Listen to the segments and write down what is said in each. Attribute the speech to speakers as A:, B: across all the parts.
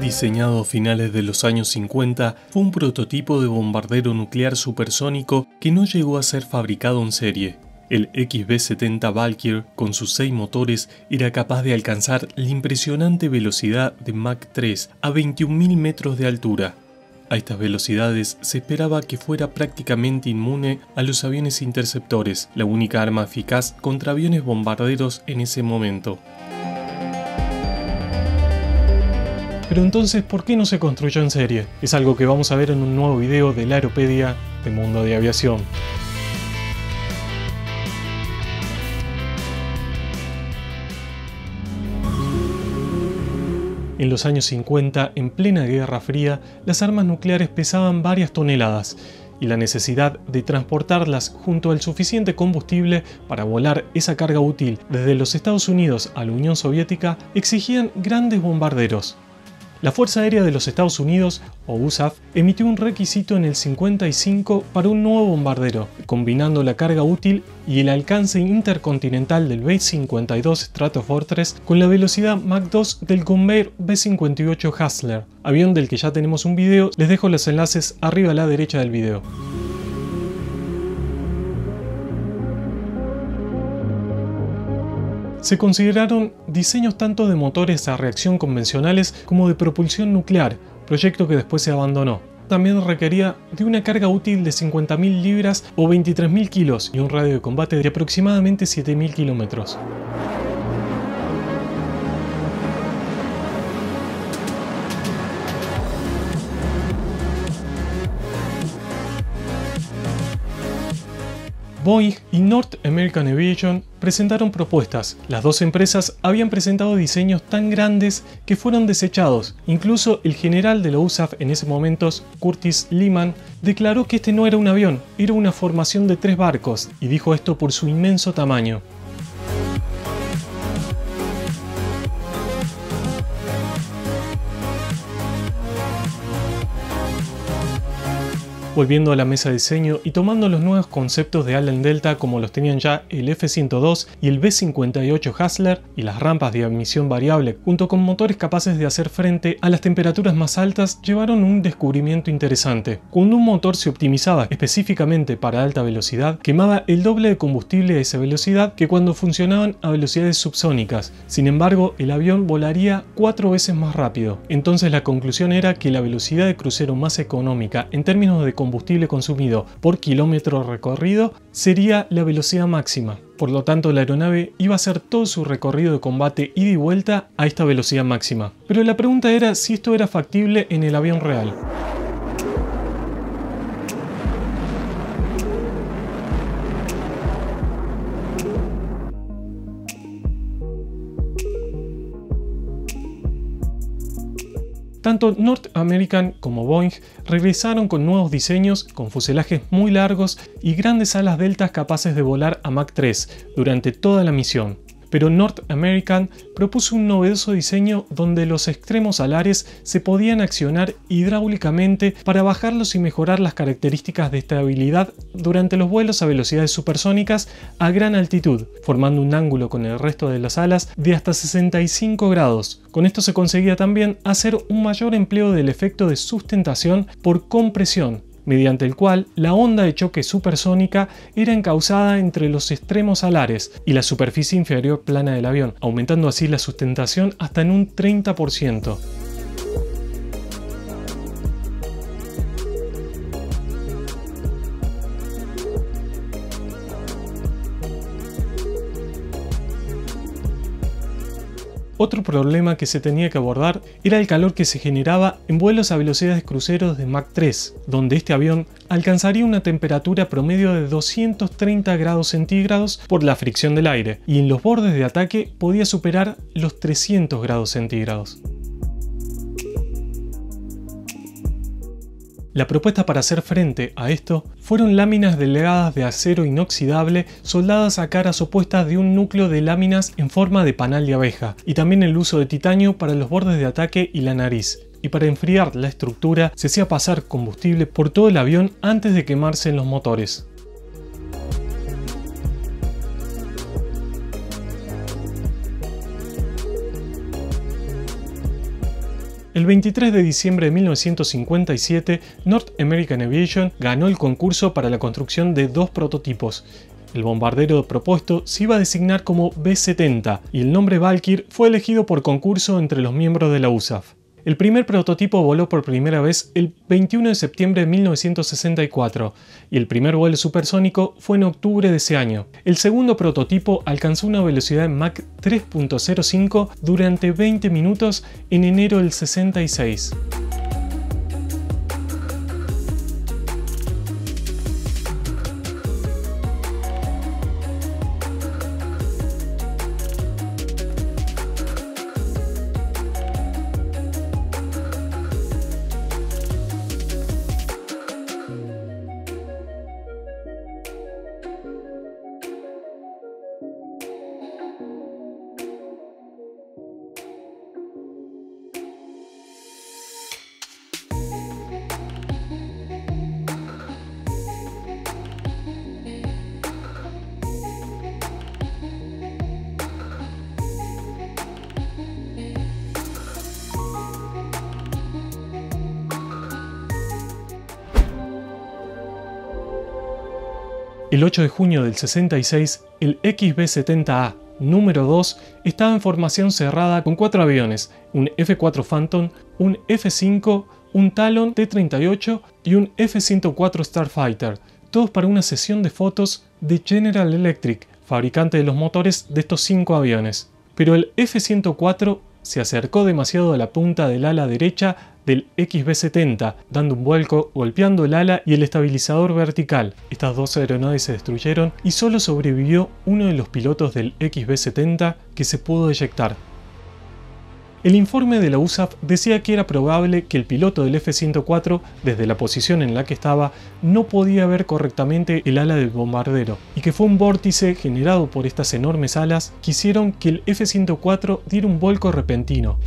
A: Diseñado a finales de los años 50, fue un prototipo de bombardero nuclear supersónico que no llegó a ser fabricado en serie. El XB-70 Valkyr, con sus 6 motores, era capaz de alcanzar la impresionante velocidad de Mach 3 a 21.000 metros de altura. A estas velocidades se esperaba que fuera prácticamente inmune a los aviones interceptores, la única arma eficaz contra aviones bombarderos en ese momento. Pero entonces, ¿por qué no se construyó en serie? Es algo que vamos a ver en un nuevo video de la Aeropedia de Mundo de Aviación. En los años 50, en plena Guerra Fría, las armas nucleares pesaban varias toneladas y la necesidad de transportarlas junto al suficiente combustible para volar esa carga útil desde los Estados Unidos a la Unión Soviética exigían grandes bombarderos. La Fuerza Aérea de los Estados Unidos, o USAF, emitió un requisito en el 55 para un nuevo bombardero, combinando la carga útil y el alcance intercontinental del B-52 Stratofortress con la velocidad Mach 2 del Convair B-58 Hustler, avión del que ya tenemos un video. Les dejo los enlaces arriba a la derecha del video. Se consideraron diseños tanto de motores a reacción convencionales como de propulsión nuclear, proyecto que después se abandonó. También requería de una carga útil de 50.000 libras o 23.000 kilos y un radio de combate de aproximadamente 7.000 kilómetros. Boeing y North American Aviation presentaron propuestas. Las dos empresas habían presentado diseños tan grandes que fueron desechados. Incluso el general de la USAF en ese momento, Curtis Lehman, declaró que este no era un avión, era una formación de 3 barcos, y dijo esto por su inmenso tamaño. Volviendo a la mesa de diseño y tomando los nuevos conceptos de ala en delta como los tenían ya el F-102 y el B-58 Hustler, y las rampas de admisión variable junto con motores capaces de hacer frente a las temperaturas más altas, llevaron un descubrimiento interesante. Cuando un motor se optimizaba específicamente para alta velocidad, quemaba el doble de combustible a esa velocidad que cuando funcionaban a velocidades subsónicas. Sin embargo, el avión volaría 4 veces más rápido. Entonces la conclusión era que la velocidad de crucero más económica en términos de combustible consumido por kilómetro recorrido sería la velocidad máxima. Por lo tanto, la aeronave iba a hacer todo su recorrido de combate ida y vuelta a esta velocidad máxima. Pero la pregunta era si esto era factible en el avión real. Tanto North American como Boeing regresaron con nuevos diseños, con fuselajes muy largos y grandes alas deltas capaces de volar a Mach 3 durante toda la misión. Pero North American propuso un novedoso diseño donde los extremos alares se podían accionar hidráulicamente para bajarlos y mejorar las características de estabilidad durante los vuelos a velocidades supersónicas a gran altitud, formando un ángulo con el resto de las alas de hasta 65 grados. Con esto se conseguía también hacer un mayor empleo del efecto de sustentación por compresión, mediante el cual la onda de choque supersónica era encauzada entre los extremos alares y la superficie inferior plana del avión, aumentando así la sustentación hasta en un 30%. Otro problema que se tenía que abordar era el calor que se generaba en vuelos a velocidades cruceros de Mach 3, donde este avión alcanzaría una temperatura promedio de 230 grados centígrados por la fricción del aire, y en los bordes de ataque podía superar los 300 grados centígrados. La propuesta para hacer frente a esto fueron láminas delgadas de acero inoxidable soldadas a caras opuestas de un núcleo de láminas en forma de panal de abeja, y también el uso de titanio para los bordes de ataque y la nariz. Y para enfriar la estructura se hacía pasar combustible por todo el avión antes de quemarse en los motores. El 23 de diciembre de 1957, North American Aviation ganó el concurso para la construcción de 2 prototipos. El bombardero propuesto se iba a designar como B-70 y el nombre Valkyr fue elegido por concurso entre los miembros de la USAF. El primer prototipo voló por primera vez el 21 de septiembre de 1964 y el primer vuelo supersónico fue en octubre de ese año. El segundo prototipo alcanzó una velocidad de Mach 3.05 durante 20 minutos en enero del 66. El 8 de junio del 66, el XB-70A número 2 estaba en formación cerrada con 4 aviones, un F-4 Phantom, un F-5, un Talon T-38 y un F-104 Starfighter, todos para una sesión de fotos de General Electric, fabricante de los motores de estos 5 aviones. Pero el F-104 se acercó demasiado a la punta del ala derecha del XB-70, dando un vuelco, golpeando el ala y el estabilizador vertical. Estas 2 aeronaves se destruyeron y solo sobrevivió uno de los pilotos del XB-70 que se pudo eyectar. El informe de la USAF decía que era probable que el piloto del F-104, desde la posición en la que estaba, no podía ver correctamente el ala del bombardero, y que fue un vórtice generado por estas enormes alas que hicieron que el F-104 diera un vuelco repentino.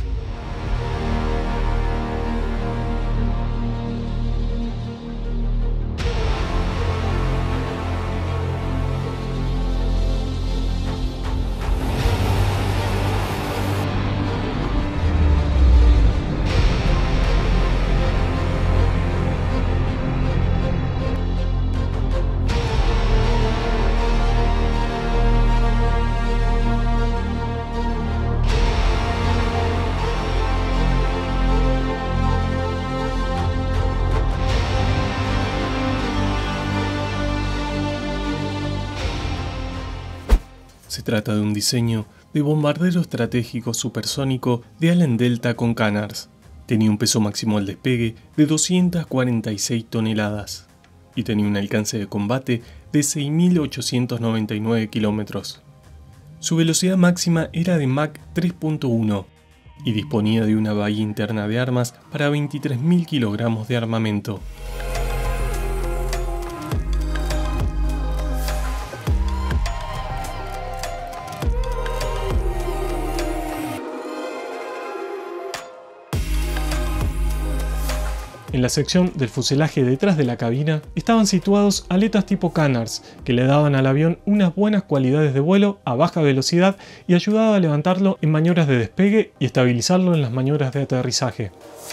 A: Se trata de un diseño de bombardero estratégico supersónico de ala en delta con canards. Tenía un peso máximo al despegue de 246 toneladas y tenía un alcance de combate de 6.899 kilómetros. Su velocidad máxima era de Mach 3.1 y disponía de una bahía interna de armas para 23.000 kilogramos de armamento. En la sección del fuselaje detrás de la cabina estaban situados aletas tipo canards que le daban al avión unas buenas cualidades de vuelo a baja velocidad y ayudaba a levantarlo en maniobras de despegue y estabilizarlo en las maniobras de aterrizaje.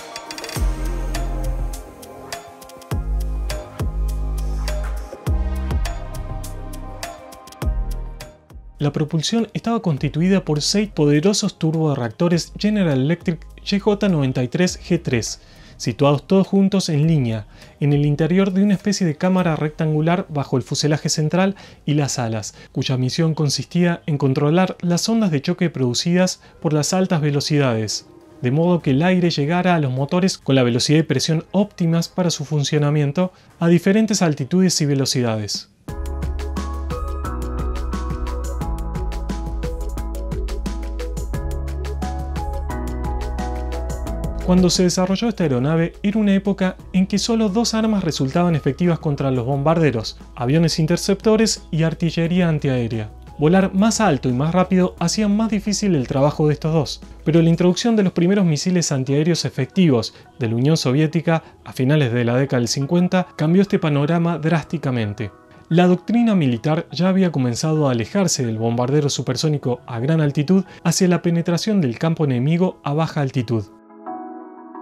A: La propulsión estaba constituida por 6 poderosos turborreactores General Electric GJ93G3, situados todos juntos en línea, en el interior de una especie de cámara rectangular bajo el fuselaje central y las alas, cuya misión consistía en controlar las ondas de choque producidas por las altas velocidades, de modo que el aire llegara a los motores con la velocidad y presión óptimas para su funcionamiento a diferentes altitudes y velocidades. Cuando se desarrolló esta aeronave era una época en que solo 2 armas resultaban efectivas contra los bombarderos, aviones interceptores y artillería antiaérea. Volar más alto y más rápido hacía más difícil el trabajo de estos dos, pero la introducción de los primeros misiles antiaéreos efectivos de la Unión Soviética a finales de la década del 50 cambió este panorama drásticamente. La doctrina militar ya había comenzado a alejarse del bombardero supersónico a gran altitud hacia la penetración del campo enemigo a baja altitud.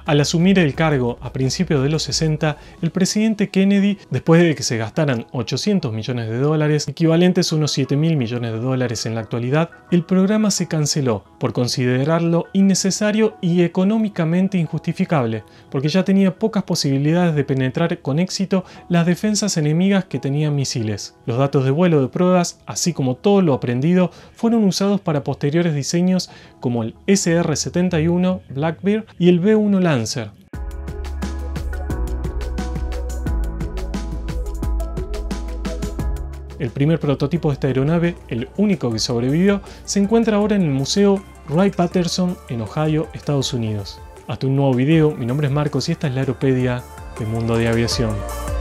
A: Al asumir el cargo a principios de los 60, el presidente Kennedy, después de que se gastaran $800 millones, equivalentes a unos $7.000 millones en la actualidad, el programa se canceló por considerarlo innecesario y económicamente injustificable, porque ya tenía pocas posibilidades de penetrar con éxito las defensas enemigas que tenían misiles. Los datos de vuelo de pruebas, así como todo lo aprendido, fueron usados para posteriores diseños como el SR-71 Blackbird y el B-1 Lancer. El primer prototipo de esta aeronave, el único que sobrevivió, se encuentra ahora en el Museo Wright-Patterson en Ohio, Estados Unidos. Hasta un nuevo video, mi nombre es Marcos y esta es la Aeropedia de Mundo de Aviación.